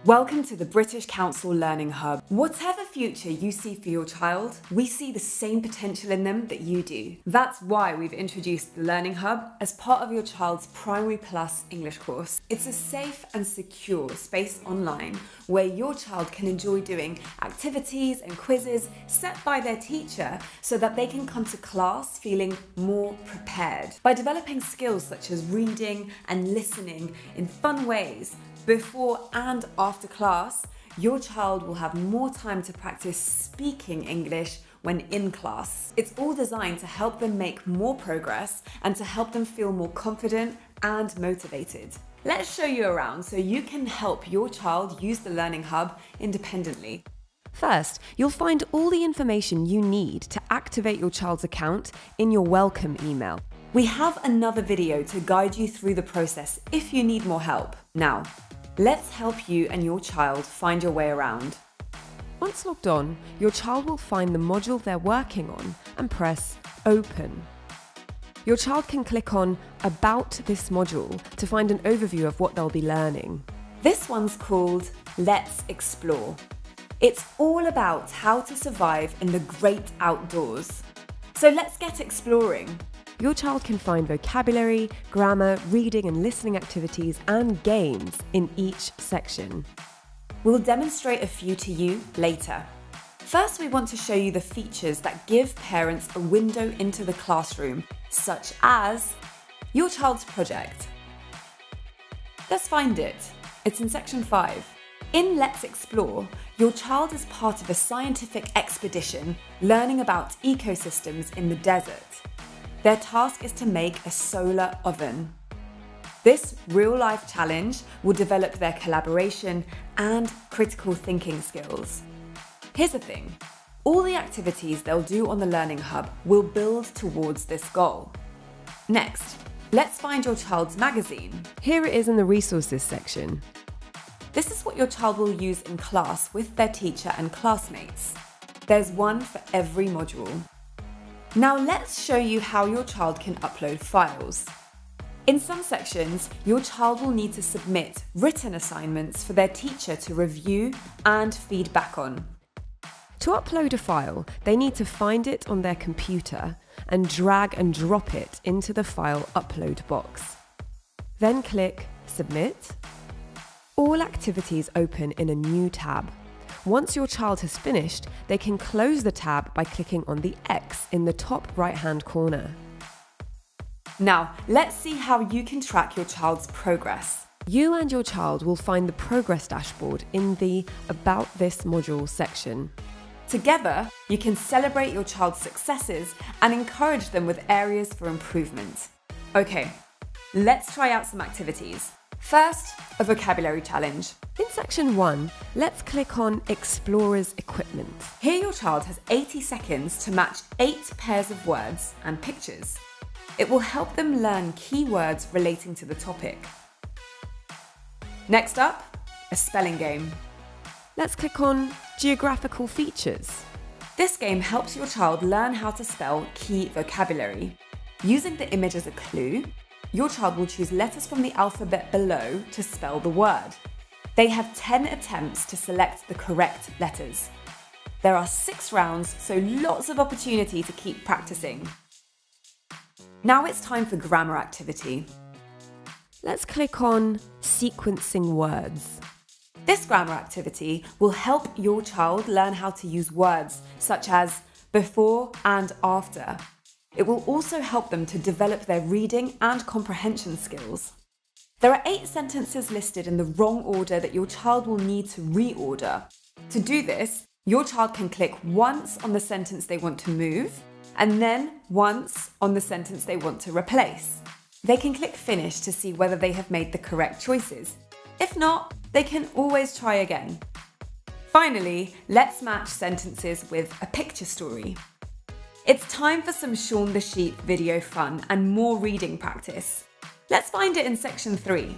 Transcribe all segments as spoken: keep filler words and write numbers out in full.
Welcome to the British Council Learning Hub. Whatever future you see for your child, we see the same potential in them that you do. That's why we've introduced the Learning Hub as part of your child's Primary Plus English course. It's a safe and secure space online where your child can enjoy doing activities and quizzes set by their teacher so that they can come to class feeling more prepared. By developing skills such as reading and listening in fun ways, before and after class, your child will have more time to practice speaking English when in class. It's all designed to help them make more progress and to help them feel more confident and motivated. Let's show you around so you can help your child use the Learning Hub independently. First, you'll find all the information you need to activate your child's account in your welcome email. We have another video to guide you through the process if you need more help. Now, let's help you and your child find your way around. Once logged on, your child will find the module they're working on and press Open. Your child can click on About this module to find an overview of what they'll be learning. This one's called Let's Explore. It's all about how to survive in the great outdoors. So let's get exploring. Your child can find vocabulary, grammar, reading and listening activities and games in each section. We'll demonstrate a few to you later. First, we want to show you the features that give parents a window into the classroom, such as your child's project. Let's find it. It's in section five. In Let's Explore, your child is part of a scientific expedition learning about ecosystems in the desert. Their task is to make a solar oven. This real-life challenge will develop their collaboration and critical thinking skills. Here's the thing, all the activities they'll do on the Learning Hub will build towards this goal. Next, let's find your child's magazine. Here it is in the resources section. This is what your child will use in class with their teacher and classmates. There's one for every module. Now let's show you how your child can upload files. In some sections, your child will need to submit written assignments for their teacher to review and feed back on. To upload a file, they need to find it on their computer and drag and drop it into the file upload box. Then click Submit. All activities open in a new tab. Once your child has finished, they can close the tab by clicking on the X in the top right-hand corner. Now, let's see how you can track your child's progress. You and your child will find the progress dashboard in the About this module section. Together, you can celebrate your child's successes and encourage them with areas for improvement. Okay, let's try out some activities. First, a vocabulary challenge. In section one, let's click on Explorer's Equipment. Here your child has eighty seconds to match eight pairs of words and pictures. It will help them learn key words relating to the topic. Next up, a spelling game. Let's click on Geographical Features. This game helps your child learn how to spell key vocabulary. Using the image as a clue, your child will choose letters from the alphabet below to spell the word. They have ten attempts to select the correct letters. There are six rounds, so lots of opportunity to keep practicing. Now it's time for grammar activity. Let's click on Sequencing Words. This grammar activity will help your child learn how to use words such as before and after. It will also help them to develop their reading and comprehension skills. There are eight sentences listed in the wrong order that your child will need to reorder. To do this, your child can click once on the sentence they want to move, and then once on the sentence they want to replace. They can click Finish to see whether they have made the correct choices. If not, they can always try again. Finally, let's match sentences with a picture story. It's time for some Shaun the Sheep video fun and more reading practice. Let's find it in section three.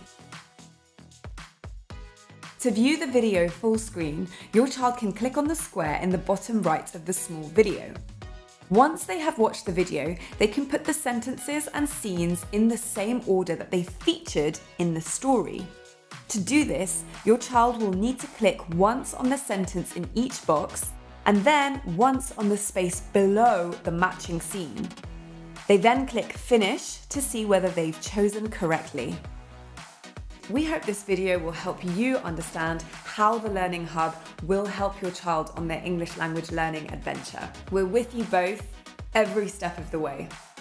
To view the video full screen, your child can click on the square in the bottom right of the small video. Once they have watched the video, they can put the sentences and scenes in the same order that they featured in the story. To do this, your child will need to click once on the sentence in each box and then once on the space below the matching scene. They then click Finish to see whether they've chosen correctly. We hope this video will help you understand how the Learning Hub will help your child on their English language learning adventure. We're with you both every step of the way.